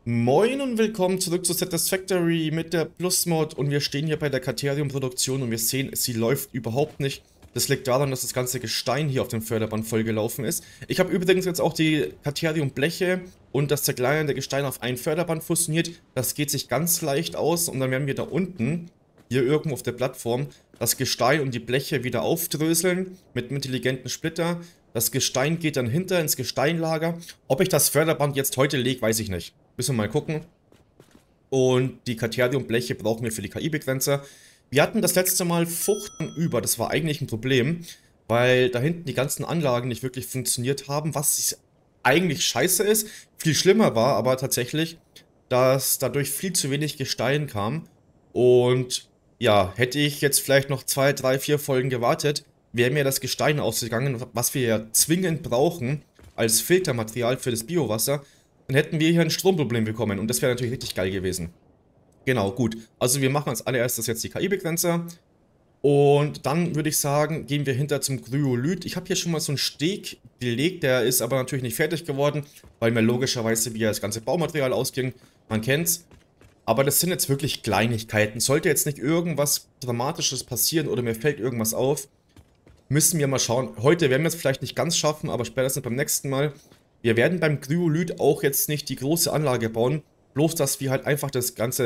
Moin und willkommen zurück zu Satisfactory mit der Plus-Mod und wir stehen hier bei der Caterium-Produktion und wir sehen, sie läuft überhaupt nicht. Das liegt daran, dass das ganze Gestein hier auf dem Förderband vollgelaufen ist. Ich habe übrigens jetzt auch die Caterium-Bleche und das zerkleinernde Gestein auf ein Förderband fusioniert. Das geht sich ganz leicht aus und dann werden wir da unten, hier irgendwo auf der Plattform, das Gestein und die Bleche wieder aufdröseln mit einem intelligenten Splitter. Das Gestein geht dann hinter ins Gesteinlager. Ob ich das Förderband jetzt heute lege, weiß ich nicht. Müssen wir mal gucken. Und die Caterium-Bleche brauchen wir für die KI-Begrenzer. Wir hatten das letzte Mal Fuchten über. Das war eigentlich ein Problem, weil da hinten die ganzen Anlagen nicht wirklich funktioniert haben, was eigentlich scheiße ist. Viel schlimmer war aber tatsächlich, dass dadurch viel zu wenig Gestein kam. Und ja, hätte ich jetzt vielleicht noch 2, 3, 4 Folgen gewartet, wäre mir das Gestein ausgegangen, was wir ja zwingend brauchen als Filtermaterial für das Biowasser. Dann hätten wir hier ein Stromproblem bekommen und das wäre natürlich richtig geil gewesen. Genau, gut. Also wir machen als allererstes jetzt die KI-Begrenzer. Und dann würde ich sagen, gehen wir hinter zum Kryolyt. Ich habe hier schon mal so einen Steg gelegt, der ist aber natürlich nicht fertig geworden, weil mir logischerweise wieder das ganze Baumaterial ausging. Man kennt's. Aber das sind jetzt wirklich Kleinigkeiten. Sollte jetzt nicht irgendwas Dramatisches passieren oder mir fällt irgendwas auf, müssen wir mal schauen. Heute werden wir es vielleicht nicht ganz schaffen, aber spätestens beim nächsten Mal. Wir werden beim Kryolyt auch jetzt nicht die große Anlage bauen, bloß dass wir halt einfach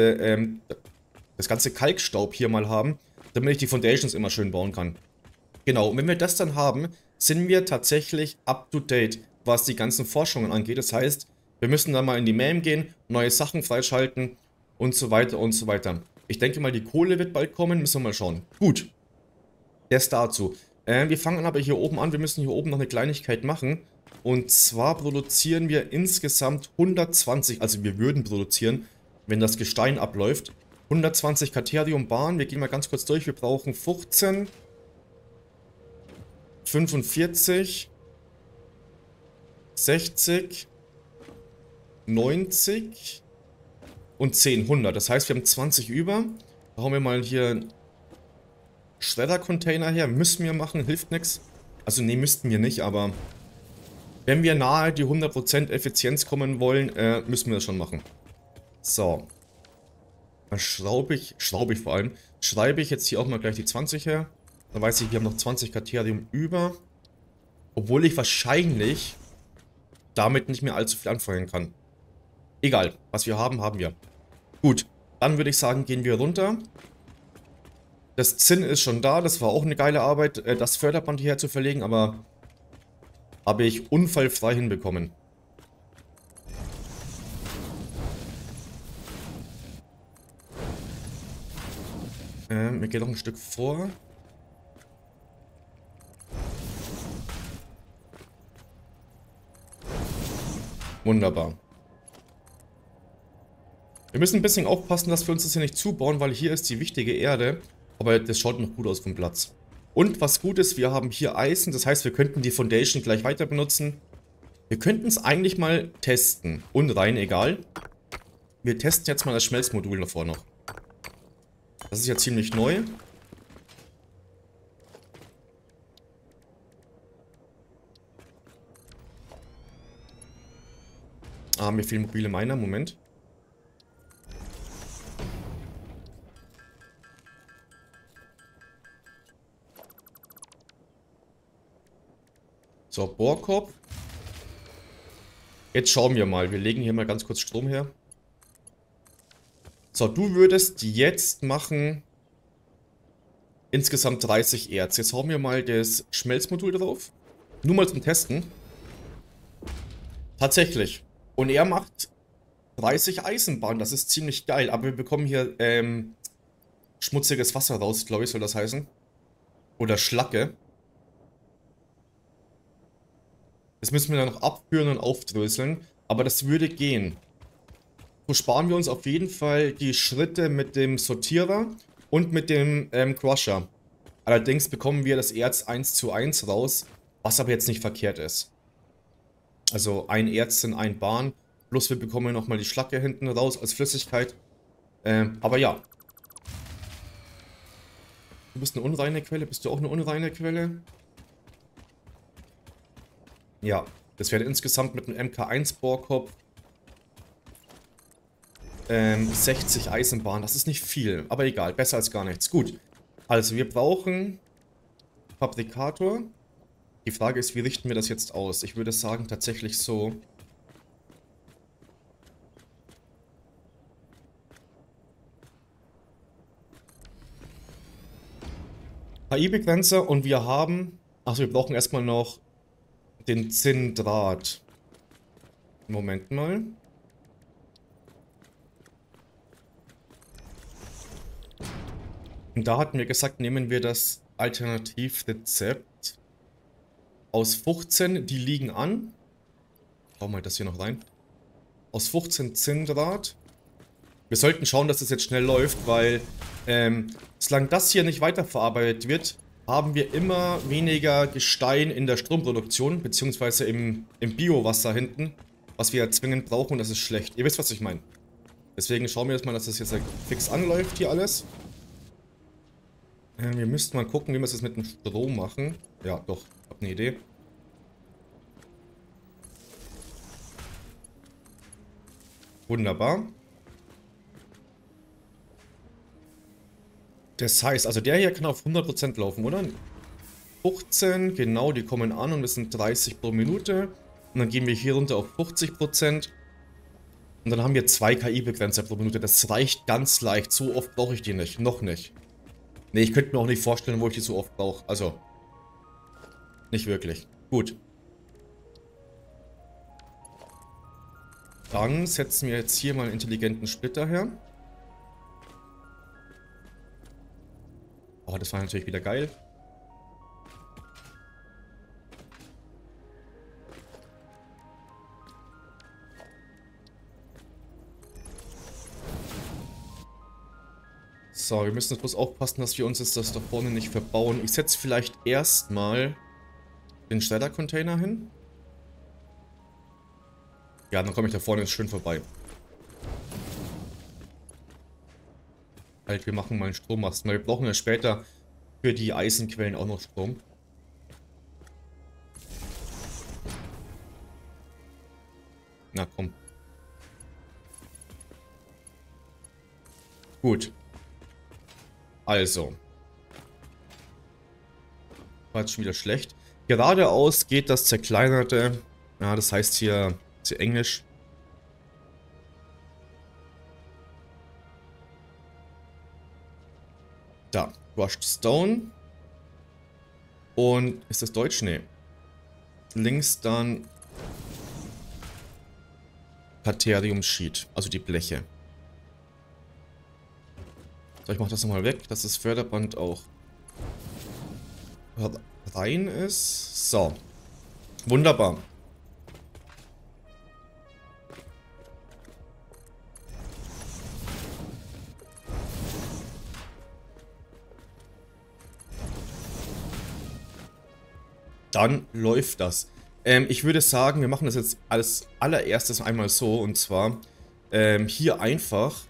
das ganze Kalkstaub hier mal haben, damit ich die Foundations immer schön bauen kann. Genau, und wenn wir das dann haben, sind wir tatsächlich up to date, was die ganzen Forschungen angeht. Das heißt, wir müssen dann mal in die MAM gehen, neue Sachen freischalten und so weiter und so weiter. Ich denke mal, die Kohle wird bald kommen, müssen wir mal schauen. Gut, das dazu. Wir fangen aber hier oben an, wir müssen hier oben noch eine Kleinigkeit machen. Und zwar produzieren wir insgesamt 120, also wir würden produzieren, wenn das Gestein abläuft, 120 Caterium-Bahnen. Wir gehen mal ganz kurz durch. Wir brauchen 15, 45, 60, 90 und 10, 100. Das heißt, wir haben 20 über. Da hauen wir mal hier einen Schredder-Container her. Müssen wir machen, hilft nichts. Also nee, müssten wir nicht, aber wenn wir nahe die 100% Effizienz kommen wollen, müssen wir das schon machen. So. Dann schraube ich vor allem, schreibe ich jetzt hier auch mal gleich die 20 her. Dann weiß ich, wir haben noch 20 Caterium über. Obwohl ich wahrscheinlich damit nicht mehr allzu viel anfangen kann. Egal, was wir haben, haben wir. Gut, dann würde ich sagen, gehen wir runter. Das Zinn ist schon da, das war auch eine geile Arbeit, das Förderband hierher zu verlegen, aber habe ich unfallfrei hinbekommen. Wir gehen noch ein Stück vor. Wunderbar. Wir müssen ein bisschen aufpassen, dass wir uns das hier nicht zubauen, weil hier ist die wichtige Erde. Aber das schaut noch gut aus vom Platz. Und was gut ist, wir haben hier Eisen, das heißt, wir könnten die Foundation gleich weiter benutzen. Wir könnten es eigentlich mal testen. Und rein egal. Wir testen jetzt mal das Schmelzmodul davor noch. Das ist ja ziemlich neu. Ah, mir fehlen mobile Miner, Moment. So, Bohrkorb. Jetzt schauen wir mal. Wir legen hier mal ganz kurz Strom her. So, du würdest jetzt machen insgesamt 30 Erz. Jetzt hauen wir mal das Schmelzmodul drauf. Nur mal zum Testen. Tatsächlich. Und er macht 30 Eisenbahn. Das ist ziemlich geil. Aber wir bekommen hier schmutziges Wasser raus, glaube ich, soll das heißen. Oder Schlacke. Das müssen wir dann noch abführen und aufdröseln. Aber das würde gehen. So sparen wir uns auf jeden Fall die Schritte mit dem Sortierer und mit dem Crusher. Allerdings bekommen wir das Erz 1:1 raus, was aber jetzt nicht verkehrt ist. Also ein Erz in ein Bahn, plus wir bekommen nochmal die Schlacke hinten raus als Flüssigkeit. Aber ja. Du bist eine unreine Quelle, bist du auch eine unreine Quelle? Ja, das wäre insgesamt mit einem MK1 Bohrkopf 60 Eisenbahn. Das ist nicht viel, aber egal. Besser als gar nichts. Gut. Also, wir brauchen Fabrikator. Die Frage ist, wie richten wir das jetzt aus? Ich würde sagen, tatsächlich so. KI-Begrenzer und wir haben... Achso, wir brauchen erstmal noch den Zinndraht. Moment mal. Und da hatten wir gesagt, nehmen wir das Alternativrezept aus 15, die liegen an. Schauen wir mal das hier noch rein. Aus 15 Zinndraht. Wir sollten schauen, dass das jetzt schnell läuft, weil solange das hier nicht weiterverarbeitet wird, haben wir immer weniger Gestein in der Stromproduktion, beziehungsweise im Biowasser hinten, was wir ja zwingend brauchen und das ist schlecht. Ihr wisst, was ich meine. Deswegen schauen wir jetzt mal, dass das jetzt fix anläuft hier alles. Wir müssten mal gucken, wie wir es mit dem Strom machen. Ja, doch, ich habe eine Idee. Wunderbar. Das heißt, also der hier kann auf 100% laufen, oder? 15, genau, die kommen an und das sind 30 pro Minute. Und dann gehen wir hier runter auf 50%. Und dann haben wir 2 KI-Begrenzer pro Minute. Das reicht ganz leicht. So oft brauche ich die nicht. Noch nicht. Ne, ich könnte mir auch nicht vorstellen, wo ich die so oft brauche. Also, nicht wirklich. Gut. Dann setzen wir jetzt hier mal einen intelligenten Splitter her. Oh, das war natürlich wieder geil. So, wir müssen jetzt bloß aufpassen, dass wir uns jetzt das da vorne nicht verbauen. Ich setze vielleicht erstmal den Schredder-Container hin. Ja, dann komme ich da vorne jetzt schön vorbei. Halt, wir machen mal einen Strommasten, weil wir brauchen ja später für die Eisenquellen auch noch Strom. Na komm. Gut. Also. War jetzt schon wieder schlecht. Geradeaus geht das zerkleinerte. Ja, das heißt hier zu Englisch. Da, Crushed Stone. Und ist das Deutsch? Nee. Links dann Katerium Sheet, also die Bleche. So, ich mache das nochmal weg, dass das Förderband auch rein ist. So. Wunderbar. Dann läuft das. Ich würde sagen, wir machen das jetzt als allererstes einmal so. Und zwar hier einfach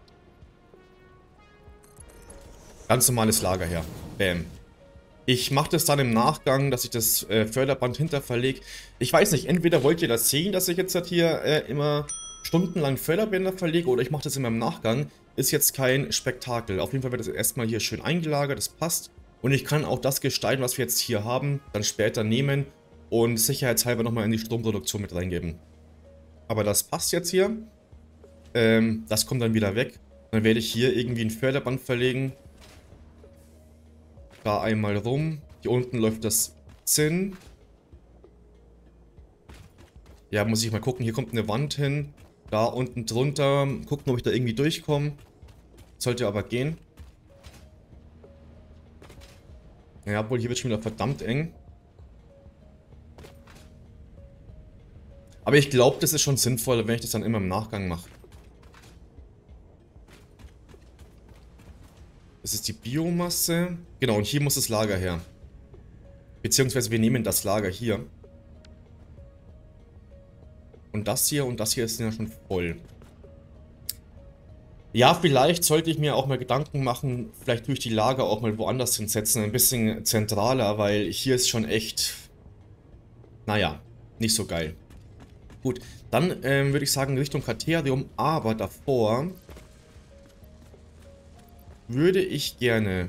ganz normales Lager her. Bam. Ich mache das dann im Nachgang, dass ich das Förderband hinter verlege. Ich weiß nicht, entweder wollt ihr das sehen, dass ich jetzt halt hier immer stundenlang Förderbänder verlege, oder ich mache das immer im Nachgang. Ist jetzt kein Spektakel. Auf jeden Fall wird das erstmal hier schön eingelagert, das passt. Und ich kann auch das Gestein, was wir jetzt hier haben, dann später nehmen und sicherheitshalber nochmal in die Stromproduktion mit reingeben. Aber das passt jetzt hier. Das kommt dann wieder weg. Dann werde ich hier irgendwie ein Förderband verlegen. Da einmal rum. Hier unten läuft das Zinn. Ja, muss ich mal gucken. Hier kommt eine Wand hin. Da unten drunter. Gucken, ob ich da irgendwie durchkomme. Sollte aber gehen. Ja, obwohl hier wird schon wieder verdammt eng. Aber ich glaube, das ist schon sinnvoll, wenn ich das dann immer im Nachgang mache. Das ist die Biomasse. Genau, und hier muss das Lager her. Beziehungsweise wir nehmen das Lager hier. Und das hier ist ja schon voll. Ja, vielleicht sollte ich mir auch mal Gedanken machen, vielleicht tue ich die Lager auch mal woanders hinsetzen, ein bisschen zentraler, weil hier ist schon echt, naja, nicht so geil. Gut, dann würde ich sagen Richtung Katerium, aber davor würde ich gerne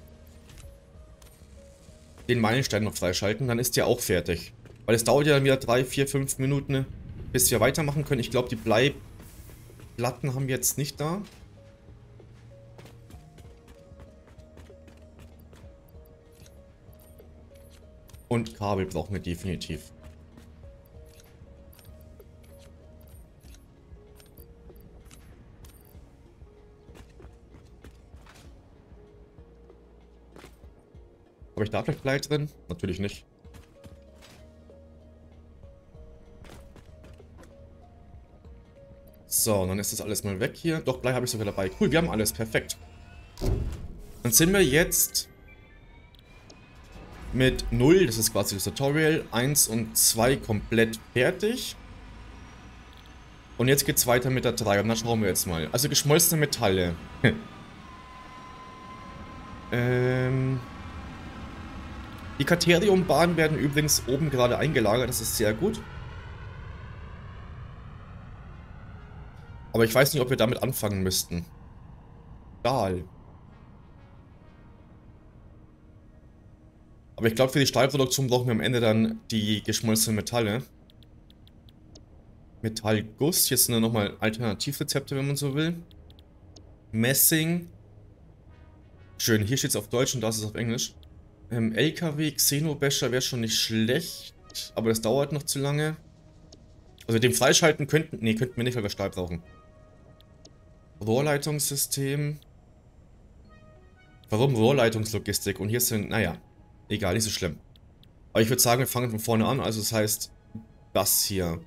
den Meilenstein noch freischalten, dann ist der auch fertig. Weil es dauert ja dann wieder 3, 4, 5 Minuten, bis wir weitermachen können. Ich glaube, die Bleiplatten haben wir jetzt nicht da. Und Kabel brauchen wir definitiv. Habe ich da vielleicht Blei drin? Natürlich nicht. So, dann ist das alles mal weg hier. Doch, Blei habe ich sogar dabei. Cool, wir haben alles. Perfekt. Dann sind wir jetzt mit 0, das ist quasi das Tutorial, 1 und 2 komplett fertig. Und jetzt geht es weiter mit der 3 und dann schauen wir jetzt mal. Also geschmolzene Metalle. Die Kateriumbahnen werden übrigens oben gerade eingelagert, das ist sehr gut. Aber ich weiß nicht, ob wir damit anfangen müssten. Stahl. Aber ich glaube, für die Stahlproduktion brauchen wir am Ende dann die geschmolzenen Metalle. Metallguss, hier sind dann nochmal Alternativrezepte, wenn man so will. Messing. Schön, hier steht es auf Deutsch und da ist es auf Englisch. LKW, Xenobäscher wäre schon nicht schlecht, aber das dauert noch zu lange. Also den freischalten könnten wir nicht, weil wir Stahl brauchen. Rohrleitungssystem. Warum Rohrleitungslogistik? Und hier sind, naja, egal, nicht so schlimm. Aber ich würde sagen, wir fangen von vorne an, also das heißt, das hier.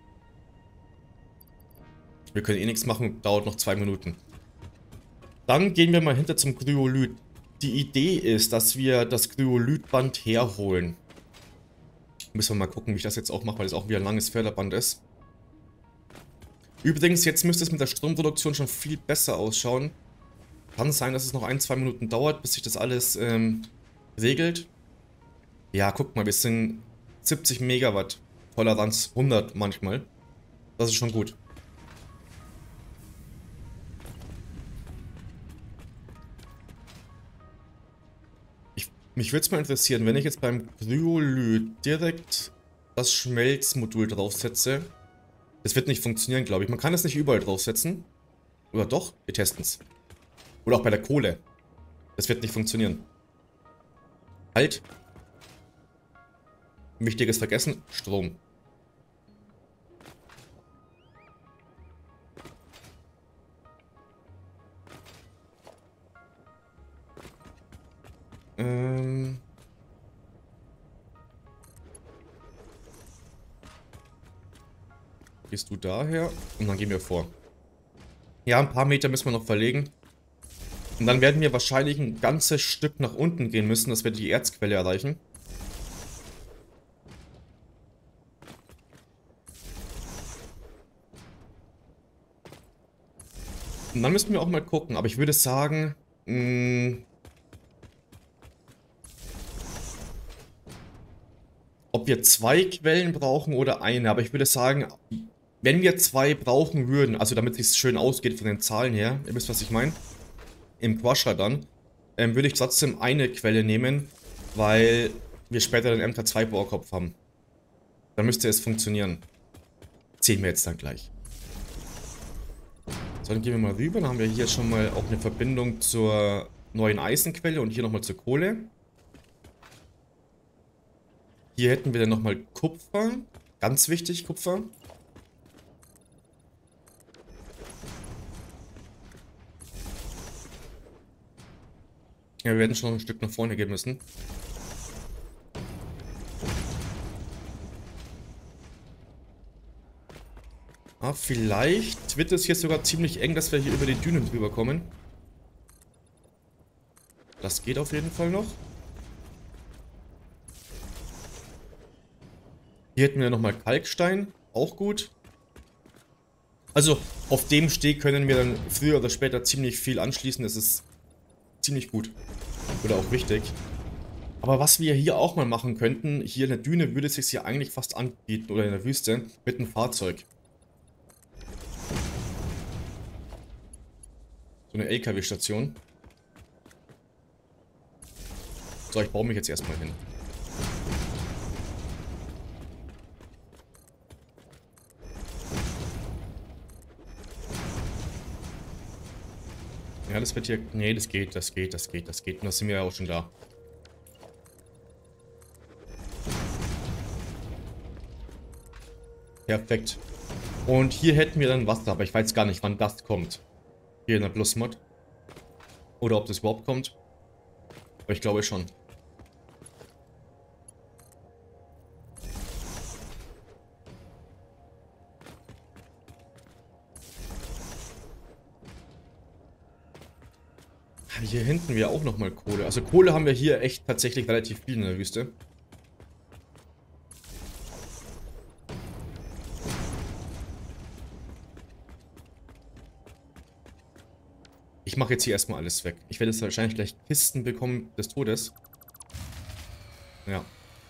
Wir können eh nichts machen, dauert noch 2 Minuten. Dann gehen wir mal hinter zum Kryolyt. Die Idee ist, dass wir das Kryolytband herholen. Müssen wir mal gucken, wie ich das jetzt auch mache, weil es auch wieder ein langes Förderband ist. Übrigens, jetzt müsste es mit der Stromproduktion schon viel besser ausschauen. Kann sein, dass es noch 1, 2 Minuten dauert, bis sich das alles regelt. Ja, guck mal, wir sind 70 Megawatt. Toleranz 100 manchmal. Das ist schon gut. Mich würde es mal interessieren, wenn ich jetzt beim Kryolyt direkt das Schmelzmodul draufsetze. Das wird nicht funktionieren, glaube ich. Man kann es nicht überall draufsetzen. Oder doch? Wir testen es. Oder auch bei der Kohle. Das wird nicht funktionieren. Halt. Wichtiges vergessen. Strom. Gehst du daher und dann gehen wir vor. Ja, ein paar Meter müssen wir noch verlegen. Und dann werden wir wahrscheinlich ein ganzes Stück nach unten gehen müssen, dass wir die Erzquelle erreichen. Und dann müssen wir auch mal gucken, aber ich würde sagen, ob wir 2 Quellen brauchen oder eine, aber ich würde sagen, wenn wir 2 brauchen würden, also damit es schön ausgeht von den Zahlen her, ihr wisst, was ich meine, im Crusher dann, würde ich trotzdem eine Quelle nehmen, weil wir später den MK2-Bohrkopf haben. Dann müsste es funktionieren. Sehen wir jetzt dann gleich. So, dann gehen wir mal rüber, dann haben wir hier schon mal auch eine Verbindung zur neuen Eisenquelle und hier nochmal zur Kohle. Hier hätten wir dann nochmal Kupfer. Ganz wichtig, Kupfer. Ja, wir werden schon noch ein Stück nach vorne gehen müssen. Ah, vielleicht wird es hier sogar ziemlich eng, dass wir hier über die Dünen drüber kommen. Das geht auf jeden Fall noch. Hier hätten wir nochmal Kalkstein. Auch gut. Also, auf dem Steg können wir dann früher oder später ziemlich viel anschließen. Das ist ziemlich gut. Oder auch wichtig. Aber was wir hier auch mal machen könnten, hier in der Düne würde es sich ja eigentlich fast anbieten, oder in der Wüste, mit einem Fahrzeug. So eine LKW-Station. So, ich baue mich jetzt erstmal hin. Ja, das wird hier... Nee, das geht. Und da sind wir ja auch schon da. Perfekt. Und hier hätten wir dann Wasser, aber ich weiß gar nicht, wann das kommt. Hier in der Plusmod. Oder ob das überhaupt kommt. Aber ich glaube schon. Hier hinten wäre auch nochmal Kohle. Also Kohle haben wir hier echt tatsächlich relativ viel in der Wüste. Ich mache jetzt hier erstmal alles weg. Ich werde jetzt wahrscheinlich gleich Kisten bekommen des Todes. Ja.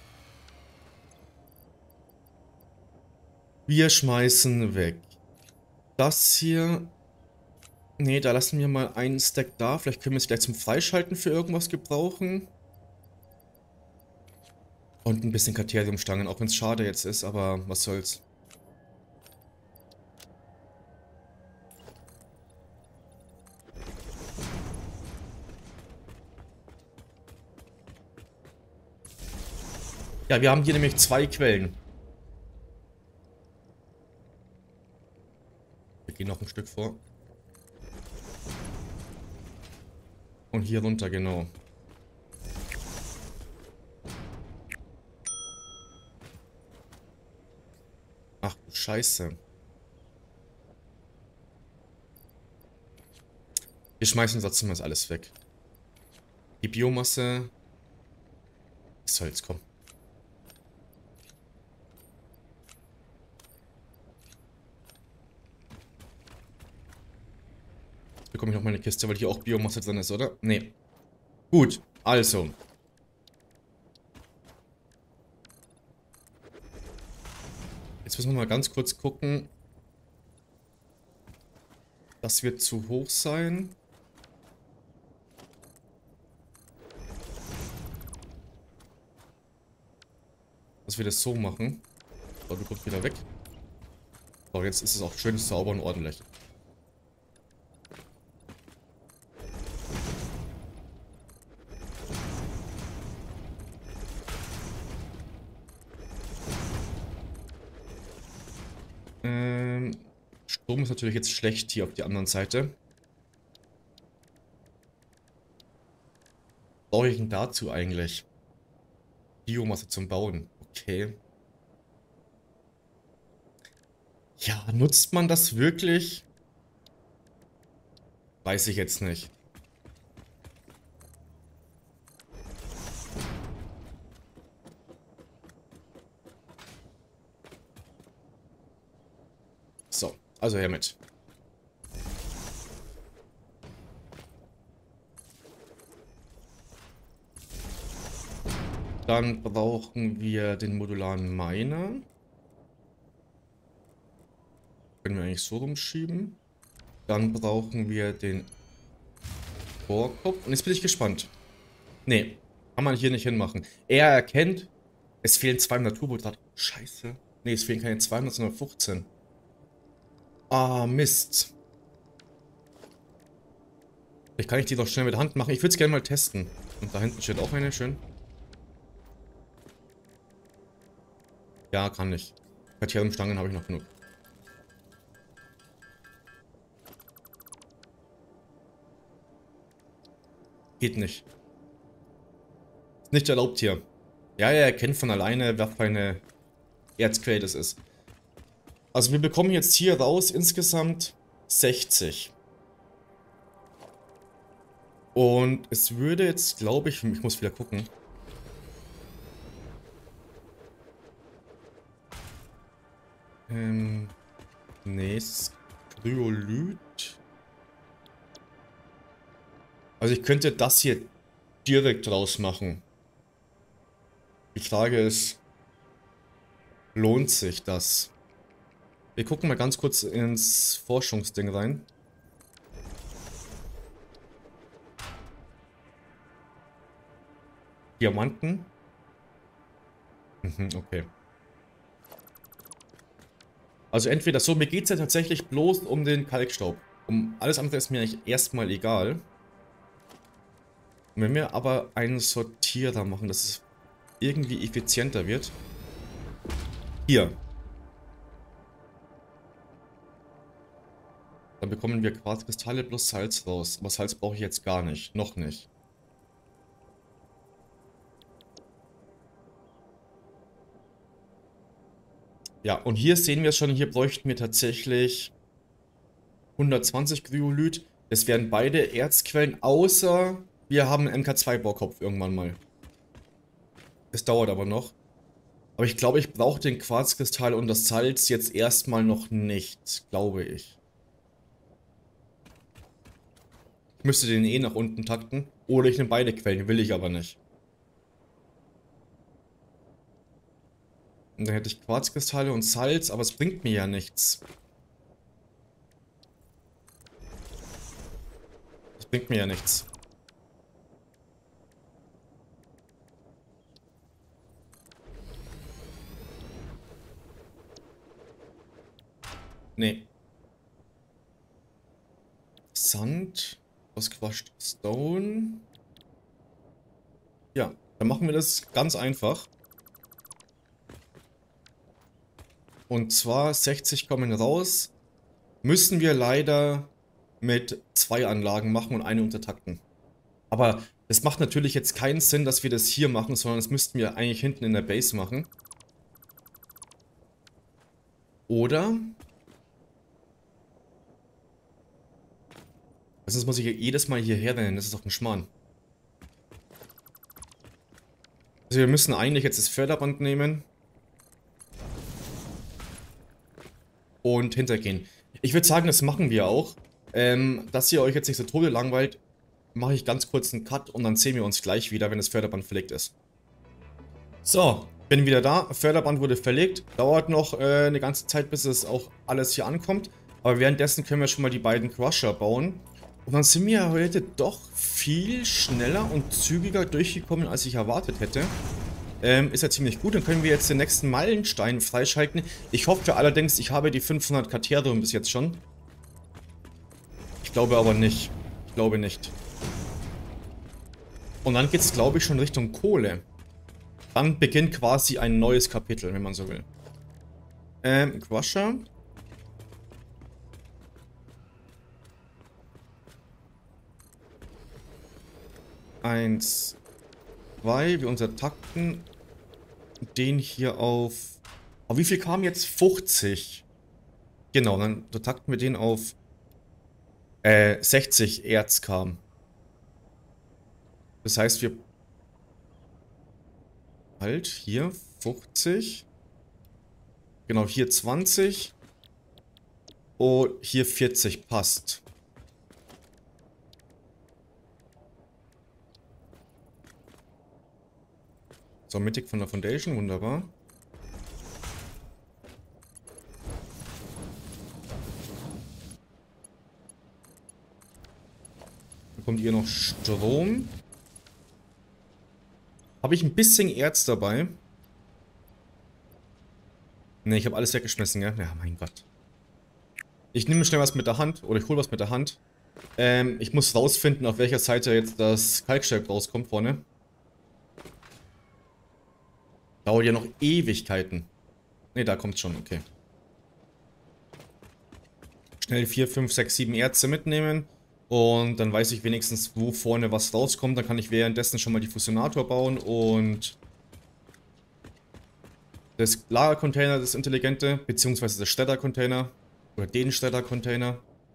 Wir schmeißen weg. Das hier... Nee, da lassen wir mal einen Stack da. Vielleicht können wir es gleich zum Freischalten für irgendwas gebrauchen. Und ein bisschen Kateriumstangen, auch wenn es schade jetzt ist, aber was soll's. Ja, wir haben hier nämlich 2 Quellen. Wir gehen noch ein Stück vor. Und hier runter, genau. Ach du Scheiße. Wir schmeißen trotzdem das alles weg. Die Biomasse. Was soll's, komm. Jetzt bekomme ich noch mal eine Kiste, weil hier auch Biomasse drin ist, oder? Nee. Gut, also. Jetzt müssen wir mal ganz kurz gucken. Das wird zu hoch sein. Dass wir das so machen. So, du kommst wieder weg. So, jetzt ist es auch schön sauber und ordentlich. Strom ist natürlich jetzt schlecht hier auf die anderen Seite. Was brauche ich denn dazu eigentlich? Biomasse zum Bauen. Okay. Ja, nutzt man das wirklich? Weiß ich jetzt nicht. So, also her mit. Dann brauchen wir den modularen Miner. Können wir eigentlich so rumschieben. Dann brauchen wir den Bohrkopf. Und jetzt bin ich gespannt. Nee, kann man hier nicht hinmachen. Er erkennt, es fehlen 200 Turbodraht. Scheiße. Nee, es fehlen keine 200, sondern 15. Ah, Mist. Vielleicht kann ich die doch schnell mit der Hand machen. Ich würde es gerne mal testen. Und da hinten steht auch eine, schön. Ja, kann ich. Kateriumstangen habe ich noch genug. Geht nicht. Ist nicht erlaubt hier. Ja, er erkennt von alleine, was für eine Erzquelle das ist. Also wir bekommen jetzt hier raus insgesamt 60. Und es würde jetzt, glaube ich muss wieder gucken. Nee, Kryolyt. Also ich könnte das hier direkt rausmachen. Die Frage ist, lohnt sich das? Wir gucken mal ganz kurz ins Forschungsding rein. Diamanten? Mhm, okay. Also entweder so, mir geht es ja tatsächlich bloß um den Kalkstaub. Um alles andere ist mir eigentlich erstmal egal. Und wenn wir aber einen Sortierer machen, dass es irgendwie effizienter wird. Hier. Dann bekommen wir Quarzkristalle plus Salz raus. Aber Salz brauche ich jetzt gar nicht. Noch nicht. Ja, und hier sehen wir schon, hier bräuchten wir tatsächlich 120 Kryolit. Es wären beide Erzquellen, außer wir haben einen MK2-Baukopf irgendwann mal. Es dauert aber noch. Aber ich glaube, ich brauche den Quarzkristall und das Salz jetzt erstmal noch nicht, glaube ich. Ich müsste den eh nach unten takten. Oder ich nehme beide Quellen, will ich aber nicht. Und dann hätte ich Quarzkristalle und Salz, aber es bringt mir ja nichts. Das bringt mir ja nichts. Nee. Sand, ausgequatscht Stone. Ja, dann machen wir das ganz einfach. Und zwar 60 kommen raus. Müssen wir leider mit 2 Anlagen machen und eine untertakten. Aber es macht natürlich jetzt keinen Sinn, dass wir das hier machen, sondern das müssten wir eigentlich hinten in der Base machen. Oder? Sonst muss ich jedes Mal hierher rennen, das ist doch ein Schmarrn. Also wir müssen eigentlich jetzt das Förderband nehmen. Und hintergehen. Ich würde sagen, das machen wir auch. Dass ihr euch jetzt nicht so tode langweilt, mache ich ganz kurz einen Cut und dann sehen wir uns gleich wieder, wenn das Förderband verlegt ist. So, bin wieder da. Förderband wurde verlegt. Dauert noch eine ganze Zeit, bis es auch alles hier ankommt. Aber währenddessen können wir schon mal die beiden Crusher bauen. Und dann sind wir heute doch viel schneller und zügiger durchgekommen, als ich erwartet hätte. Ist ja ziemlich gut. Dann können wir jetzt den nächsten Meilenstein freischalten. Ich hoffe allerdings, ich habe die 500 Katerium bis jetzt schon. Ich glaube aber nicht. Ich glaube nicht. Und dann geht es, glaube ich, schon Richtung Kohle. Dann beginnt quasi ein neues Kapitel, wenn man so will. Crusher. Eins, zwei. Wir untertakten den hier auf... Auf wie viel kam jetzt? 50. Genau, dann takten wir den auf 60 Erz kam. Das heißt, wir... Halt, hier 50. Genau, hier 20. Und hier 40 passt. So, mittig von der Foundation, wunderbar. Bekommt ihr noch Strom? Habe ich ein bisschen Erz dabei? Ne, ich habe alles weggeschmissen, ja? Ja, mein Gott. Ich nehme schnell was mit der Hand, oder ich hole was mit der Hand. Ich muss rausfinden, auf welcher Seite jetzt das Kalksteig rauskommt vorne. Dauert ja noch Ewigkeiten. Ne, da kommt's schon, okay. Schnell 4, 5, 6, 7 Erze mitnehmen. Und dann weiß ich wenigstens, wo vorne was rauskommt. Dann kann ich währenddessen schon mal die Fusionator bauen und das Lagercontainer, das intelligente, beziehungsweise das Städter-Container oder den Städter-Container.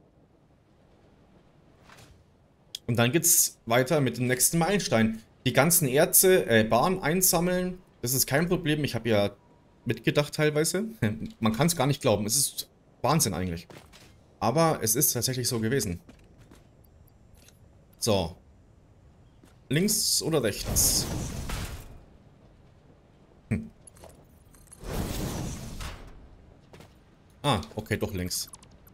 Und dann geht's weiter mit dem nächsten Meilenstein. Die ganzen Erze, Bahn einsammeln, das ist kein Problem. Ich habe ja mitgedacht teilweise. Man kann es gar nicht glauben. Es ist Wahnsinn eigentlich. Aber es ist tatsächlich so gewesen. So. Links oder rechts? Ah, okay, doch links.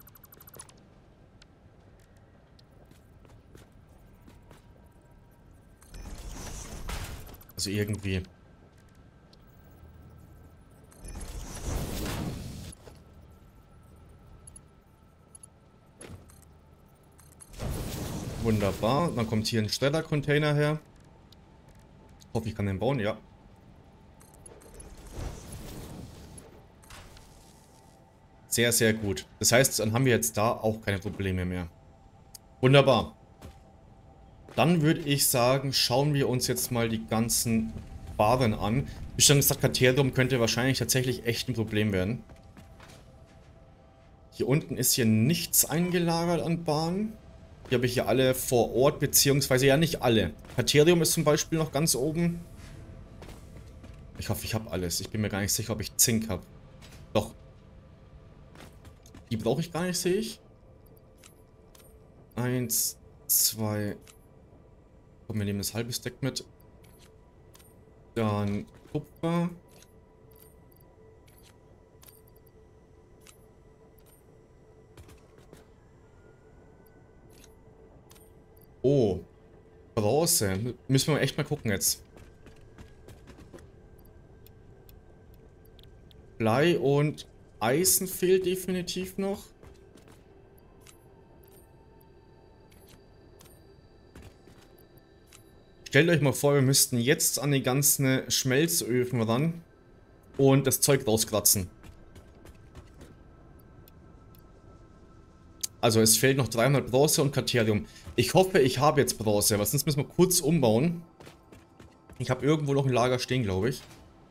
Also irgendwie. Wunderbar. Dann kommt hier ein Stellar-Container her. Ich hoffe, ich kann den bauen, ja. Sehr, sehr gut. Das heißt, dann haben wir jetzt da auch keine Probleme mehr. Wunderbar. Dann würde ich sagen, schauen wir uns jetzt mal die ganzen Waren an. Wie schon gesagt, Katerium könnte wahrscheinlich tatsächlich echt ein Problem werden. Hier unten ist hier nichts eingelagert an Bahnen. Die habe ich hier alle vor Ort, beziehungsweise ja nicht alle. Katerium ist zum Beispiel noch ganz oben. Ich hoffe, ich habe alles. Ich bin mir gar nicht sicher, ob ich Zink habe. Doch. Die brauche ich gar nicht, sehe ich. 1, 2. Komm, wir nehmen das halbe Stack mit. Dann Kupfer. Oh. Bronze. Müssen wir echt mal gucken jetzt. Blei und Eisen fehlt definitiv noch. Stellt euch mal vor, wir müssten jetzt an die ganzen Schmelzöfen ran und das Zeug rauskratzen. Also es fehlt noch 300 Bronze und Katerium. Ich hoffe, ich habe jetzt Bronze, weil sonst müssen wir kurz umbauen. Ich habe irgendwo noch ein Lager stehen, glaube ich.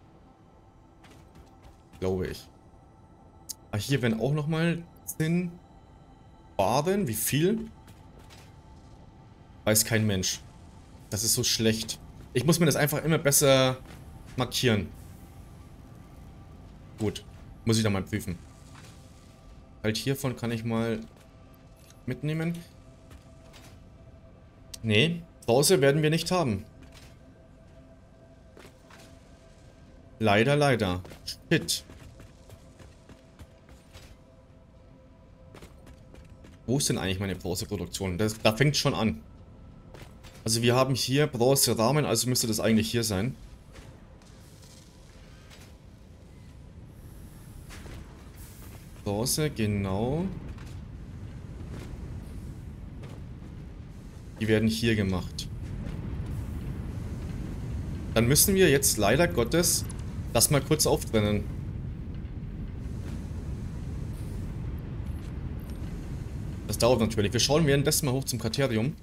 Ah, hier werden auch nochmal 10 Baden. Wie viel? Weiß kein Mensch. Das ist so schlecht. Ich muss mir das einfach immer besser markieren. Gut. Muss ich dann mal prüfen. Halt hiervon kann ich mal mitnehmen. Nee, Bronze werden wir nicht haben. Leider, leider. Shit. Wo ist denn eigentlich meine Bronzeproduktion? Da fängt schon an. Also wir haben hier Bronzerahmen, also müsste das eigentlich hier sein. Bronze, genau. Die werden hier gemacht. Dann müssen wir jetzt leider Gottes das mal kurz auftrennen. Das dauert natürlich. Wir schauen währenddessen mal hoch zum Katerium.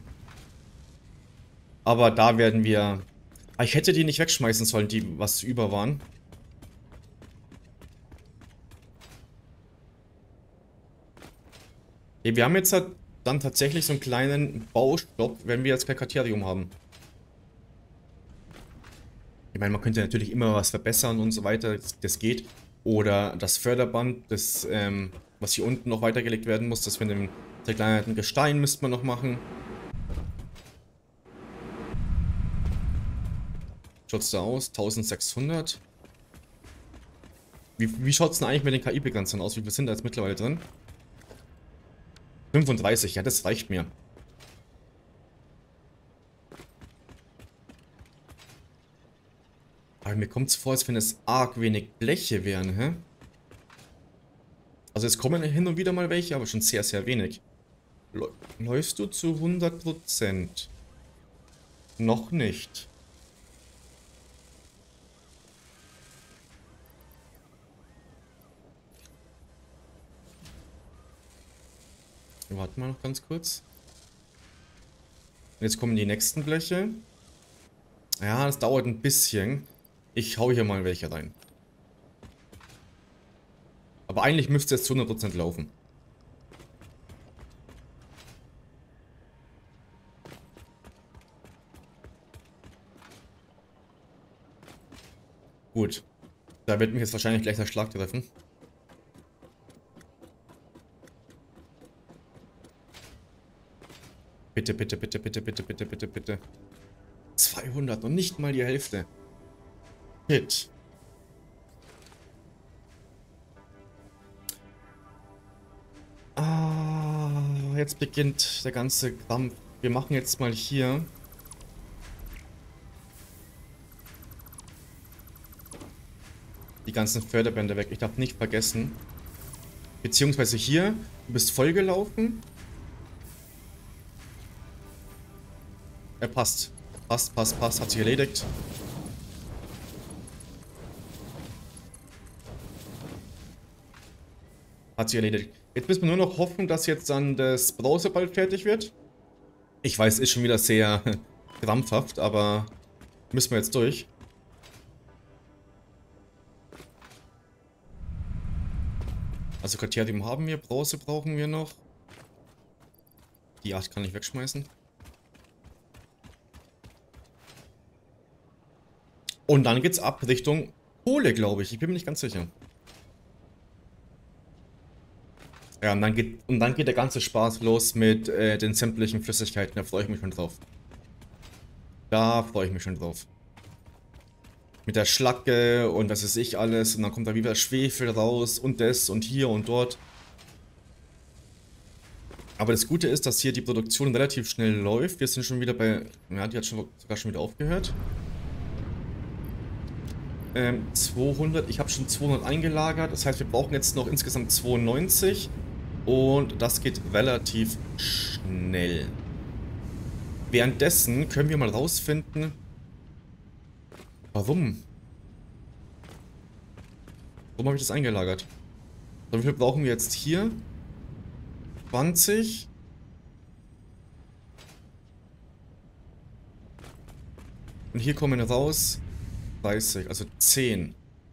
Aber da werden wir... Ich hätte die nicht wegschmeißen sollen, die was über waren. Okay, wir haben jetzt halt dann tatsächlich so einen kleinen Baustopp, wenn wir jetzt kein Katerium haben. Ich meine, man könnte natürlich immer was verbessern und so weiter, das geht. Oder das Förderband, das, was hier unten noch weitergelegt werden muss, das mit dem zerkleinerten Gestein müsste man noch machen. Schaut's da aus? 1600. Wie schaut's denn eigentlich mit den KI-Begrenzern aus? Wie viel sind da jetzt mittlerweile drin? 35, ja, das reicht mir. Aber mir kommt es vor, als wenn es arg wenig Bleche wären, hä? Also es kommen hin und wieder mal welche, aber schon sehr, sehr wenig. Läufst du zu 100%? Noch nicht. Warten wir noch ganz kurz. Jetzt kommen die nächsten Bleche. Ja, das dauert ein bisschen. Ich hau hier mal welche rein. Aber eigentlich müsste es zu 100% laufen. Gut. Da wird mich jetzt wahrscheinlich gleich der Schlag treffen. Bitte, bitte, bitte, bitte, bitte, bitte, bitte, bitte. 200 und nicht mal die Hälfte. Shit. jetzt beginnt der ganze Krampf. Wir machen jetzt mal hier die ganzen Förderbänder weg. Ich darf nicht vergessen. Beziehungsweise hier, du bist vollgelaufen. Er passt. Passt. Hat sich erledigt. Hat sich erledigt. Jetzt müssen wir nur noch hoffen, dass jetzt dann das Browser bald fertig wird. Ich weiß, ist schon wieder sehr krampfhaft, aber müssen wir jetzt durch. Also Katerium haben wir, Bronze brauchen wir noch. Die 8 kann ich wegschmeißen. Und dann geht's ab Richtung Kohle, glaube ich. Ich bin mir nicht ganz sicher. Ja, und dann geht der ganze Spaß los mit den sämtlichen Flüssigkeiten. Da freue ich mich schon drauf. Da freue ich mich schon drauf. Mit der Schlacke und was weiß ich alles. Und dann kommt da wieder Schwefel raus und das und hier und dort. Aber das Gute ist, dass hier die Produktion relativ schnell läuft. Wir sind schon wieder bei... Ja, die hat sogar schon wieder aufgehört. 200. Ich habe schon 200 eingelagert. Das heißt, wir brauchen jetzt noch insgesamt 92. Und das geht relativ schnell. Währenddessen können wir mal rausfinden... Warum? Warum habe ich das eingelagert? So, wie viel brauchen wir jetzt hier? 20. Und hier kommen raus 30, also 10.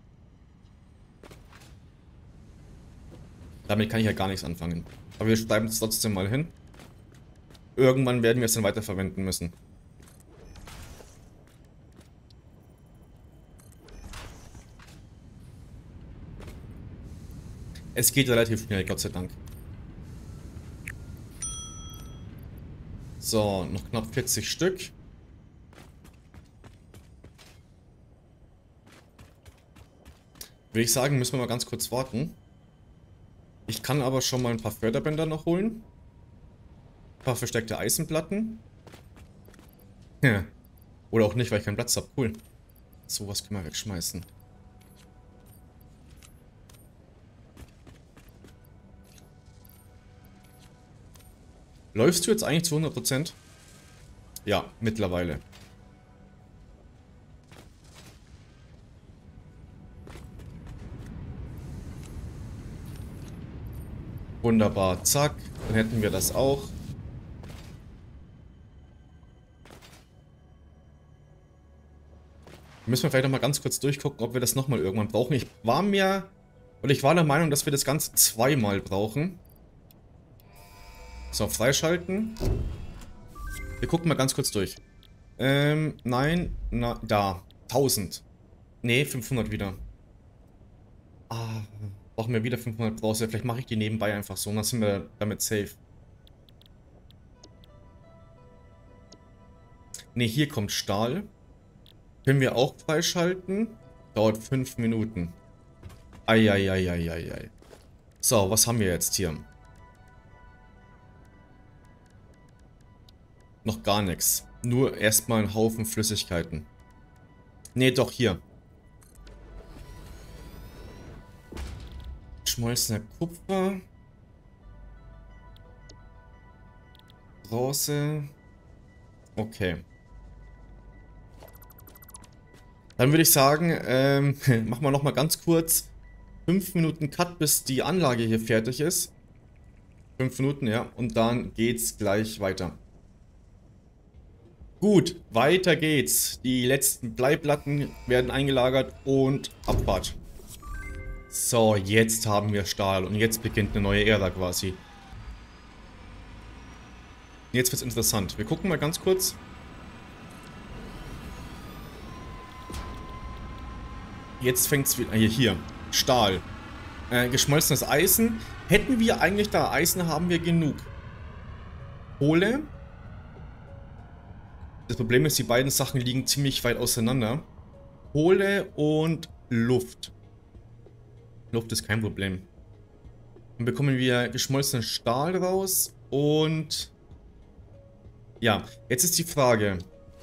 Damit kann ich ja gar nichts anfangen. Aber wir schreiben es trotzdem mal hin. Irgendwann werden wir es dann weiterverwenden müssen. Es geht relativ schnell, Gott sei Dank. So, noch knapp 40 Stück. Würde ich sagen, müssen wir mal ganz kurz warten. Ich kann aber schon mal ein paar Förderbänder noch holen. Ein paar versteckte Eisenplatten. Ja. Oder auch nicht, weil ich keinen Platz habe. Cool. So, was können wir wegschmeißen? Läufst du jetzt eigentlich zu 100%? Ja, mittlerweile. Wunderbar, zack. Dann hätten wir das auch. Müssen wir vielleicht noch mal ganz kurz durchgucken, ob wir das nochmal irgendwann brauchen. Ich war der Meinung, dass wir das Ganze zweimal brauchen. So, freischalten. Wir gucken mal ganz kurz durch. Nein, da. 1000. Nee, 500 wieder. Ah, brauchen wir wieder 500 Bronze. Vielleicht mache ich die nebenbei einfach so, und dann sind wir damit safe. Ne, hier kommt Stahl. Können wir auch freischalten. Dauert 5 Minuten. Eieieiei. So, was haben wir jetzt hier? Noch gar nichts. Nur erstmal ein Haufen Flüssigkeiten. Ne, doch, hier. Schmolzener Kupfer. Bronze. Okay. Dann würde ich sagen, machen wir nochmal ganz kurz 5 Minuten Cut, bis die Anlage hier fertig ist. 5 Minuten, ja. Und dann geht's gleich weiter. Gut, weiter geht's. Die letzten Bleiplatten werden eingelagert und Abfahrt. So, jetzt haben wir Stahl und jetzt beginnt eine neue Ära quasi. Jetzt wird's interessant. Wir gucken mal ganz kurz. Jetzt fängt's wieder. Hier. Stahl. Geschmolzenes Eisen. Hätten wir eigentlich da Eisen, haben wir genug. Kohle. Das Problem ist, die beiden Sachen liegen ziemlich weit auseinander. Kohle und Luft. Luft ist kein Problem. Dann bekommen wir geschmolzenen Stahl raus Und ja, jetzt ist die Frage,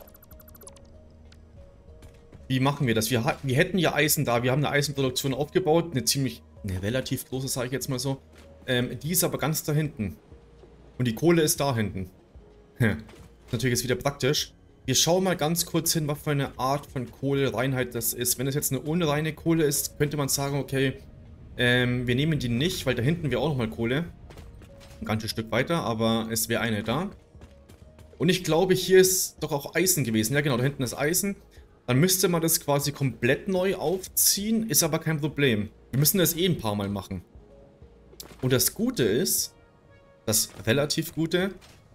wie machen wir das? Wir hätten ja Eisen da, wir haben eine Eisenproduktion aufgebaut, eine relativ große, sage ich jetzt mal so. Die ist aber ganz da hinten. Und die Kohle ist da hinten. Natürlich ist wieder praktisch. Wir schauen mal ganz kurz hin, was für eine Art von Kohlereinheit das ist. Wenn es jetzt eine unreine Kohle ist, könnte man sagen, okay, wir nehmen die nicht, weil da hinten wäre auch nochmal Kohle. Ein ganzes Stück weiter, aber es wäre eine da. Und ich glaube, hier ist doch auch Eisen gewesen. Ja genau, da hinten ist Eisen. Dann müsste man das quasi komplett neu aufziehen, ist aber kein Problem. Wir müssen das eh ein paar Mal machen. Und das Gute ist, das relativ Gute,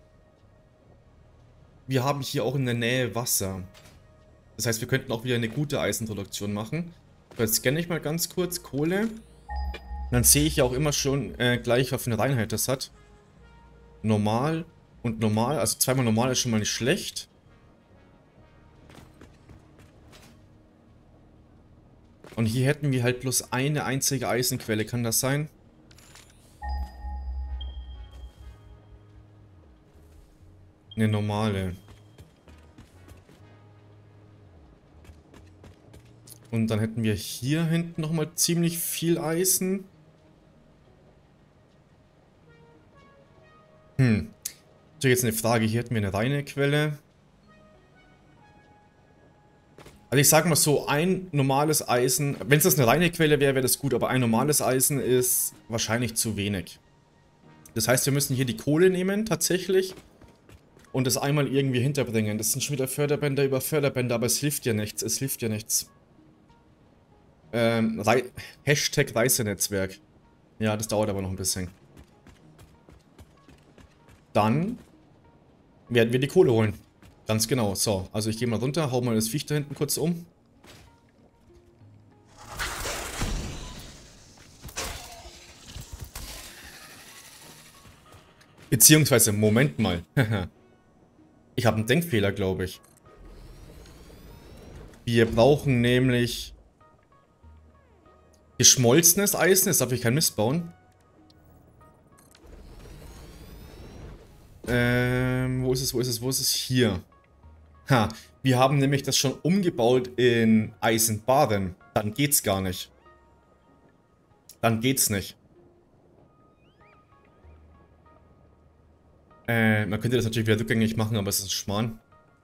wir haben hier auch in der Nähe Wasser. Das heißt, wir könnten auch wieder eine gute Eisenproduktion machen. So, jetzt scanne ich mal ganz kurz Kohle. Und dann sehe ich ja auch immer schon gleich, was für eine Reinheit das hat. Normal und normal. Also zweimal normal ist schon mal nicht schlecht. Und hier hätten wir halt bloß eine einzige Eisenquelle. Kann das sein? Eine normale. Und dann hätten wir hier hinten nochmal ziemlich viel Eisen. Natürlich jetzt eine Frage. Hier hätten wir eine reine Quelle. Also ich sage mal so, ein normales Eisen, wenn es das eine reine Quelle wäre, wäre das gut, aber ein normales Eisen ist wahrscheinlich zu wenig. Das heißt, wir müssen hier die Kohle nehmen, tatsächlich, und das einmal irgendwie hinterbringen. Das sind schon wieder Förderbänder über Förderbänder, aber es hilft ja nichts, es hilft ja nichts. Hashtag Reisenetzwerk. Ja, das dauert aber noch ein bisschen. Dann werden wir die Kohle holen. Ganz genau. So, also ich gehe mal runter, hau mal das Viech da hinten kurz um. Beziehungsweise, Moment mal. Ich habe einen Denkfehler, glaube ich. Wir brauchen nämlich geschmolzenes Eisen. Jetzt darf ich kein Mist bauen. Wo ist es, wo ist es, wo ist es? Hier. Ha, wir haben nämlich das schon umgebaut in Eisenbarren. Dann geht's gar nicht. Dann geht's nicht. Man könnte das natürlich wieder rückgängig machen, aber es ist ein Schmarrn.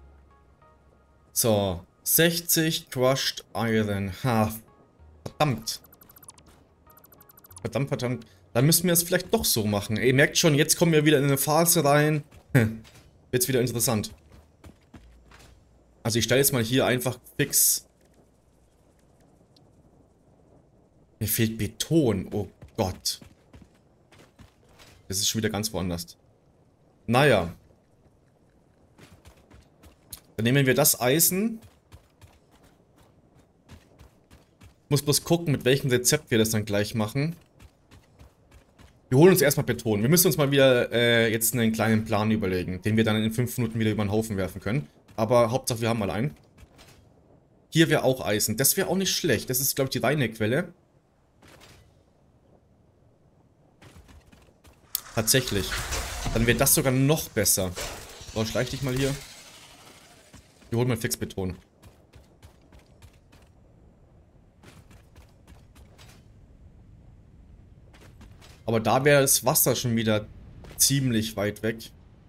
So, 60 Crushed Iron. Ha, verdammt. Verdammt, verdammt. Dann müssen wir es vielleicht doch so machen. Ihr merkt schon, jetzt kommen wir wieder in eine Phase rein. Wird's wieder interessant. Also ich stelle jetzt mal hier einfach fix. Mir fehlt Beton. Oh Gott. Das ist schon wieder ganz woanders. Naja. Dann nehmen wir das Eisen. Muss bloß gucken, mit welchem Rezept wir das dann gleich machen. Wir holen uns erstmal Beton. Wir müssen uns mal wieder jetzt einen kleinen Plan überlegen, den wir dann in 5 Minuten wieder über den Haufen werfen können. Aber Hauptsache, wir haben mal einen. Hier wäre auch Eisen. Das wäre auch nicht schlecht. Das ist, glaube ich, die reine Quelle. Tatsächlich. Dann wäre das sogar noch besser. So, schleich dich mal hier. Wir holen mal fix Beton. Aber da wäre das Wasser schon wieder ziemlich weit weg.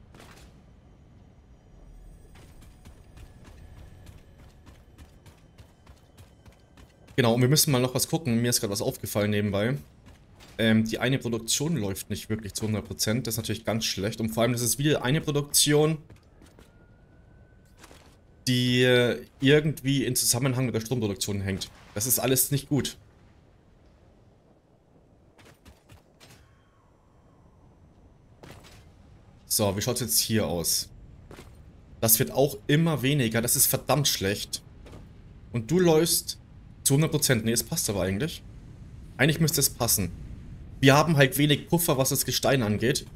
Genau, und wir müssen mal noch was gucken. Mir ist gerade was aufgefallen nebenbei. Die eine Produktion läuft nicht wirklich zu 100%. Das ist natürlich ganz schlecht. Und vor allem, das ist wieder eine Produktion, die irgendwie in Zusammenhang mit der Stromproduktion hängt. Das ist alles nicht gut. So, wie schaut es jetzt hier aus? Das wird auch immer weniger. Das ist verdammt schlecht. Und du läufst zu 100%. Ne, es passt aber eigentlich. Eigentlich müsste es passen. Wir haben halt wenig Puffer, was das Gestein angeht.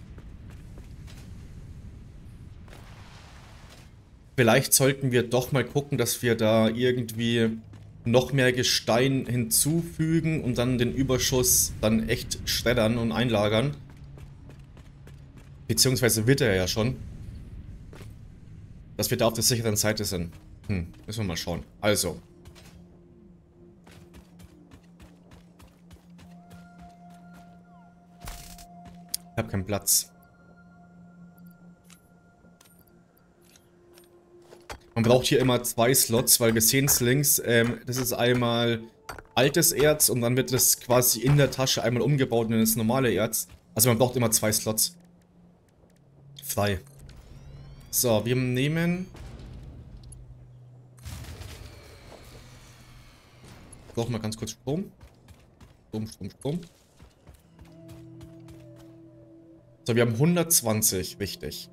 Vielleicht sollten wir doch mal gucken, dass wir da irgendwie noch mehr Gestein hinzufügen und dann den Überschuss dann echt schreddern und einlagern. Beziehungsweise wird er ja schon. Dass wir da auf der sicheren Seite sind. Müssen wir mal schauen. Also. Ich habe keinen Platz. Man braucht hier immer 2 Slots, weil wir sehen es links. Das ist einmal altes Erz und dann wird das quasi in der Tasche einmal umgebaut in das normale Erz. Also man braucht immer 2 Slots. Frei. So, wir nehmen... Brauchen wir ganz kurz Strom. Strom. So, wir haben 120, wichtig.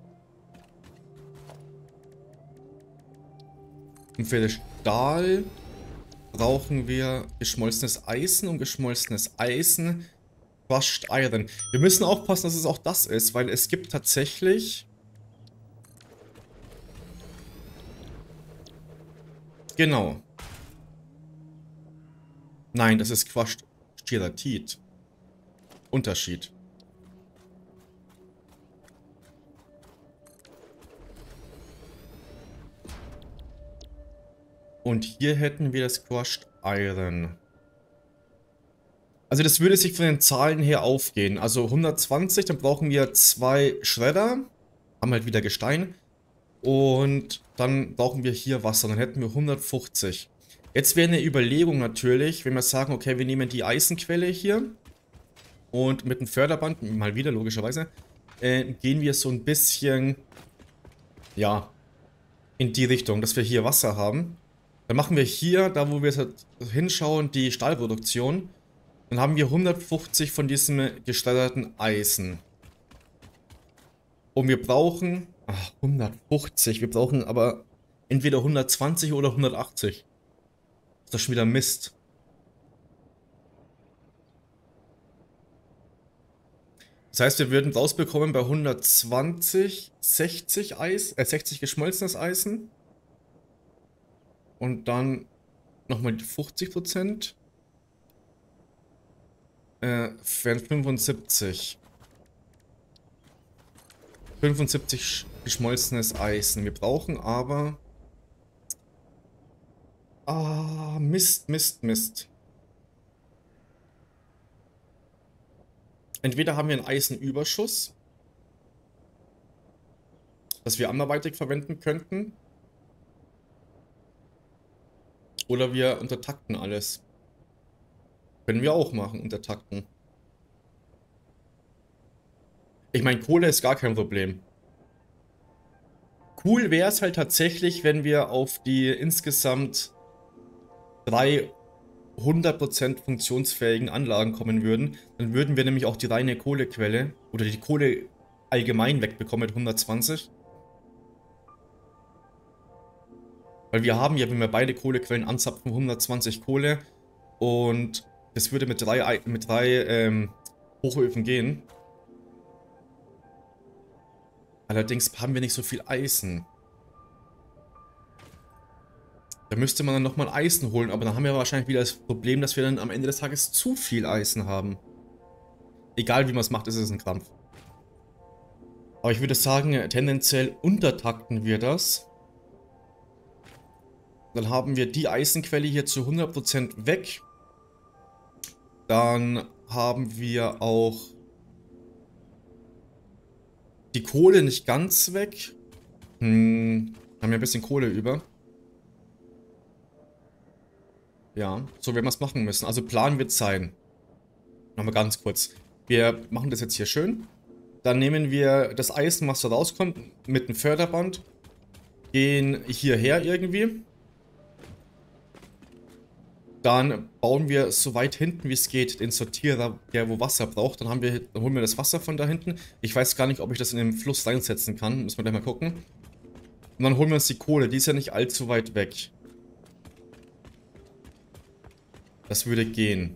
Und für den Stahl brauchen wir geschmolzenes Eisen und geschmolzenes Eisen, Crushed Iron. Wir müssen aufpassen, dass es auch das ist, weil es gibt tatsächlich... Genau. Nein, das ist Crushed Stiratit. Unterschied. Und hier hätten wir das Crushed Iron. Also das würde sich von den Zahlen her aufgehen. Also 120, dann brauchen wir 2 Schredder. Haben halt wieder Gestein. Und dann brauchen wir hier Wasser. Dann hätten wir 150. Jetzt wäre eine Überlegung natürlich, wenn wir sagen, okay, wir nehmen die Eisenquelle hier. Und mit dem Förderband, mal wieder logischerweise, gehen wir so ein bisschen, ja, in die Richtung, dass wir hier Wasser haben. Dann machen wir hier, da wo wir jetzt hinschauen, die Stahlproduktion. Dann haben wir 150 von diesem geschredderten Eisen. Und wir brauchen... 150. Wir brauchen aber entweder 120 oder 180. Das ist schon wieder Mist. Das heißt, wir würden rausbekommen bei 120, 60 60 geschmolzenes Eisen. Und dann nochmal die 50%. Wären 75. 75 geschmolzenes Eisen. Wir brauchen aber... Mist. Entweder haben wir einen Eisenüberschuss, das wir anderweitig verwenden könnten. Oder wir untertakten alles. Können wir auch machen, untertakten. Ich meine, Kohle ist gar kein Problem. Cool wäre es halt tatsächlich, wenn wir auf die insgesamt 3 100% funktionsfähigen Anlagen kommen würden. Dann würden wir nämlich auch die reine Kohlequelle oder die Kohle allgemein wegbekommen mit 120. Weil wir haben ja, wenn wir beide Kohlequellen anzapfen, 120 Kohle. Und das würde mit drei Hochöfen gehen. Allerdings haben wir nicht so viel Eisen. Da müsste man dann nochmal Eisen holen, aber dann haben wir wahrscheinlich wieder das Problem, dass wir dann am Ende des Tages zu viel Eisen haben. Egal wie man es macht, ist es ein Krampf. Aber ich würde sagen, tendenziell untertakten wir das. Dann haben wir die Eisenquelle hier zu 100% weg. Dann haben wir auch die Kohle nicht ganz weg. Haben wir ein bisschen Kohle über. Ja, so werden wir es machen müssen. Also Plan wird sein. Nochmal ganz kurz. Wir machen das jetzt hier schön. Dann nehmen wir das Eisen, was da rauskommt, mit dem Förderband. Gehen hierher irgendwie. Dann bauen wir so weit hinten wie es geht den Sortierer, der wo Wasser braucht. Dann holen wir das Wasser von da hinten. Ich weiß gar nicht, ob ich das in den Fluss reinsetzen kann. Müssen wir gleich mal gucken. Und dann holen wir uns die Kohle. Die ist ja nicht allzu weit weg. Das würde gehen.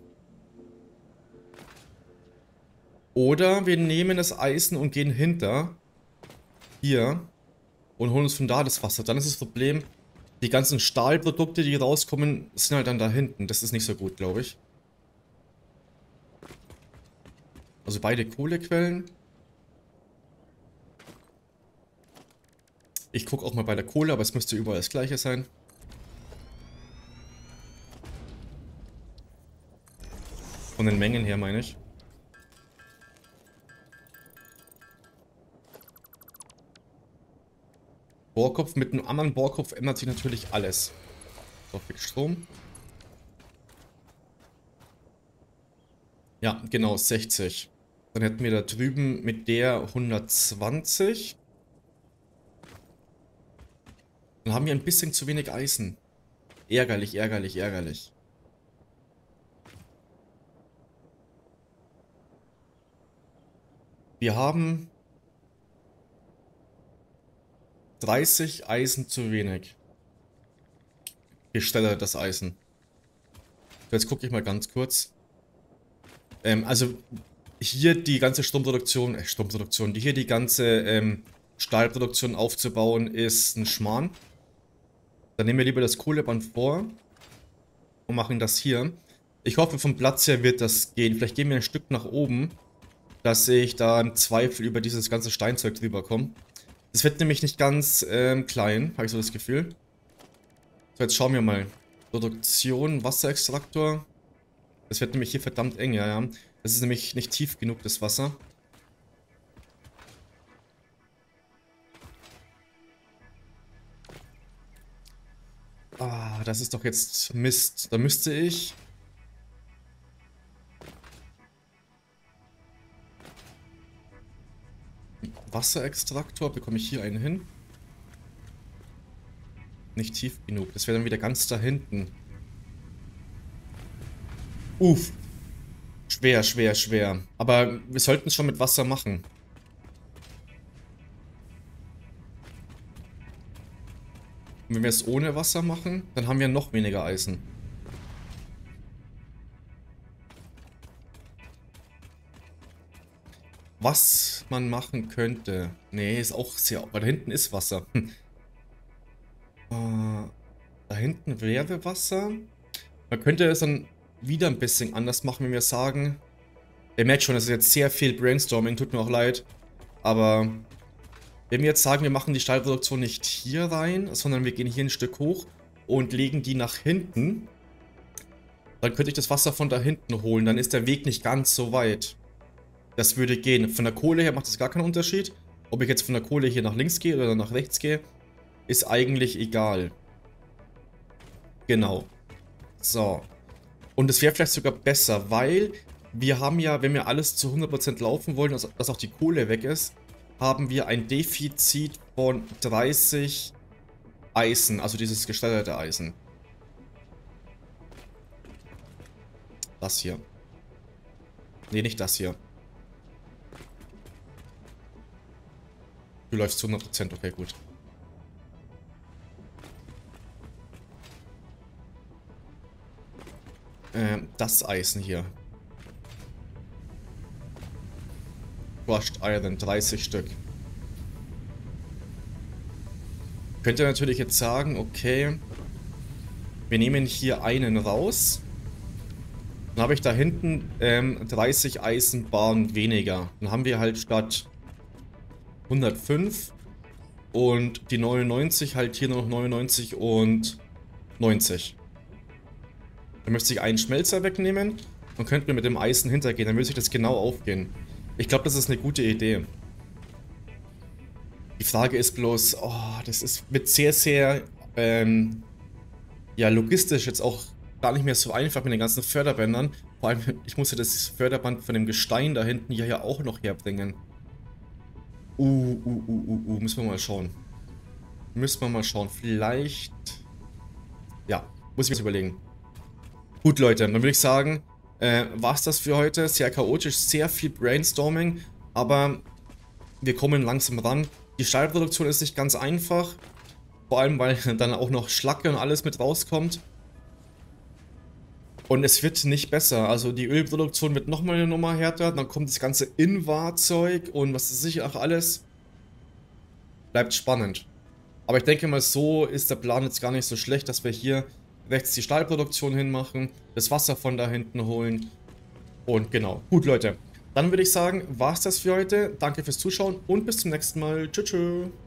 Oder wir nehmen das Eisen und gehen hinter. Hier. Und holen uns von da das Wasser. Dann ist das Problem, die ganzen Stahlprodukte, die rauskommen, sind halt dann da hinten. Das ist nicht so gut, glaube ich. Also beide Kohlequellen. Ich gucke auch mal bei der Kohle, aber es müsste überall das gleiche sein. Von den Mengen her meine ich. Bohrkopf, mit einem anderen Bohrkopf ändert sich natürlich alles. So, fix Strom. Ja, genau, 60. Dann hätten wir da drüben mit der 120. Dann haben wir ein bisschen zu wenig Eisen. Ärgerlich, ärgerlich, ärgerlich. Wir haben 30 Eisen zu wenig. Gestelltes Eisen. Jetzt gucke ich mal ganz kurz. Also hier die ganze Stromproduktion, hier die ganze Stahlproduktion aufzubauen, ist ein Schmarrn. Dann nehmen wir lieber das Kohleband vor und machen das hier. Ich hoffe, vom Platz her wird das gehen. Vielleicht gehen wir ein Stück nach oben, dass ich da im Zweifel über dieses ganze Steinzeug drüber komme. Das wird nämlich nicht ganz klein, habe ich so das Gefühl. So, jetzt schauen wir mal. Produktion, Wasserextraktor. Das wird nämlich hier verdammt eng, ja. Das ist nämlich nicht tief genug, das Wasser. Ah, das ist doch jetzt Mist. Da müsste ich... Wasserextraktor, bekomme ich hier einen hin? Nicht tief genug. Das wäre dann wieder ganz da hinten. Uff. Schwer, schwer, schwer. Aber wir sollten es schon mit Wasser machen. Und wenn wir es ohne Wasser machen, dann haben wir noch weniger Eisen. Was man machen könnte... Nee, ist auch sehr... Aber da hinten ist Wasser. Da hinten wäre Wasser. Man könnte es dann wieder ein bisschen anders machen, wenn wir sagen... Ihr merkt schon, das ist jetzt sehr viel Brainstorming, tut mir auch leid. Aber wenn wir jetzt sagen, wir machen die Stahlproduktion nicht hier rein, sondern wir gehen hier ein Stück hoch und legen die nach hinten, dann könnte ich das Wasser von da hinten holen. Dann ist der Weg nicht ganz so weit. Das würde gehen. Von der Kohle her macht es gar keinen Unterschied. Ob ich jetzt von der Kohle hier nach links gehe oder nach rechts gehe, ist eigentlich egal. Genau. So. Und es wäre vielleicht sogar besser, weil wir haben ja, wenn wir alles zu 100% laufen wollen, also dass auch die Kohle weg ist, haben wir ein Defizit von 30 Eisen, also dieses gesteigerte Eisen. Das hier. Nee, nicht das hier. Du läufst zu 100%, okay, gut. Das Eisen hier. Crushed Iron, 30 Stück. Könnt ihr natürlich jetzt sagen, okay, wir nehmen hier einen raus. Dann habe ich da hinten 30 Eisenbahnen weniger. Dann haben wir halt statt 105 und die 99 halt hier nur noch 99 und 90. Dann müsste ich einen Schmelzer wegnehmen und könnte mir mit dem Eisen hintergehen. Dann würde sich das genau aufgehen. Ich glaube, das ist eine gute Idee. Die Frage ist bloß, oh, wird sehr, sehr, ja, logistisch jetzt auch gar nicht mehr so einfach mit den ganzen Förderbändern. Vor allem, ich muss ja das Förderband von dem Gestein da hinten hier ja auch noch herbringen. Müssen wir mal schauen. Müssen wir mal schauen. Vielleicht, ja, muss ich mir das überlegen. Gut, Leute, dann würde ich sagen, war es das für heute. Sehr chaotisch, sehr viel Brainstorming, aber wir kommen langsam ran. Die Stahlproduktion ist nicht ganz einfach, vor allem weil dann auch noch Schlacke und alles mit rauskommt. Und es wird nicht besser, also die Ölproduktion wird nochmal eine Nummer härter, dann kommt das ganze Invar-Zeug und was ist sicher auch alles. Bleibt spannend. Aber ich denke mal, so ist der Plan jetzt gar nicht so schlecht, dass wir hier rechts die Stahlproduktion hinmachen, das Wasser von da hinten holen und genau. Gut, Leute, dann würde ich sagen, war es das für heute. Danke fürs Zuschauen und bis zum nächsten Mal. Tschüss.